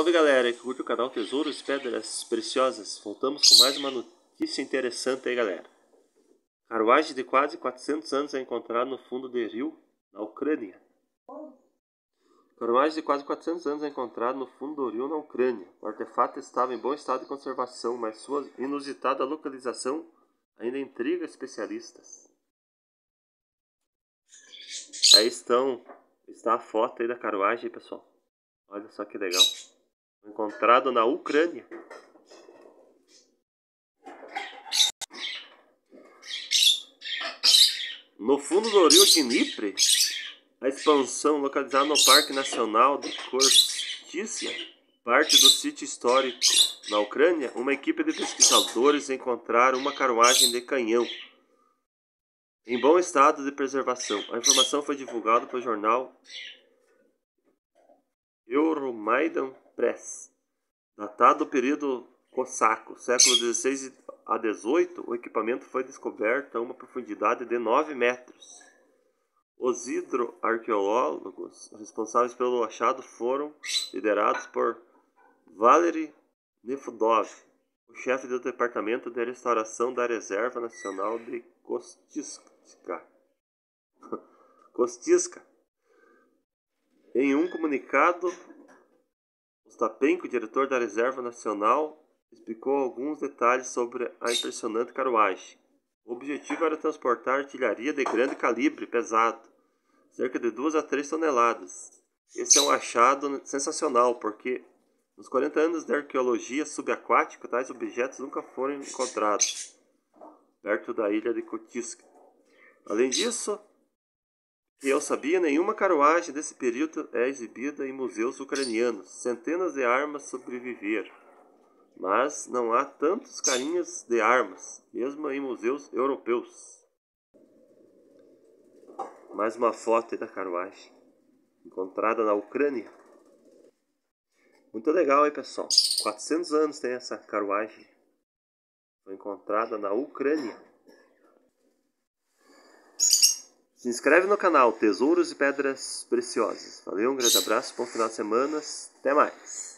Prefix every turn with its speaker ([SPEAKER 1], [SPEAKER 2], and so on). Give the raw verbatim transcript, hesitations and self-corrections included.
[SPEAKER 1] Salve galera, que curte o canal Tesouros e Pedras Preciosas. Voltamos com mais uma notícia interessante aí, galera. Carruagem de quase quatrocentos anos é encontrada no fundo de rio na Ucrânia. Carruagem de quase quatrocentos anos é encontrada no fundo do rio na Ucrânia. O artefato estava em bom estado de conservação, mas sua inusitada localização ainda intriga especialistas. Aí estão, está a foto aí da carruagem, pessoal. Olha só que legal. Encontrado na Ucrânia. No fundo do rio Dnipro, a expansão localizada no Parque Nacional de Kostitsia, parte do sítio histórico na Ucrânia, uma equipe de pesquisadores encontraram uma carruagem de canhão em bom estado de preservação. A informação foi divulgada pelo jornal Euromaidan Press. Datado do período cossaco, século dezesseis a dezoito, o equipamento foi descoberto a uma profundidade de nove metros. Os hidroarqueólogos responsáveis pelo achado foram liderados por Valery Nefudov, o chefe do Departamento de Restauração da Reserva Nacional de Kostitsia. Kostitsia. Em um comunicado, Ostapenko, diretor da Reserva Nacional, explicou alguns detalhes sobre a impressionante carruagem. O objetivo era transportar artilharia de grande calibre pesado, cerca de duas a três toneladas. Esse é um achado sensacional, porque nos quarenta anos de arqueologia subaquática, tais objetos nunca foram encontrados perto da ilha de Kostitsia. Além disso, que eu sabia, nenhuma carruagem desse período é exibida em museus ucranianos. Centenas de armas sobreviveram, mas não há tantos carinhos de armas, mesmo em museus europeus. Mais uma foto aí da carruagem, encontrada na Ucrânia. Muito legal aí, pessoal. quatrocentos anos tem essa carruagem. Foi encontrada na Ucrânia. Se inscreve no canal Tesouros e Pedras Preciosas. Valeu, um grande abraço, bom final de semana, até mais.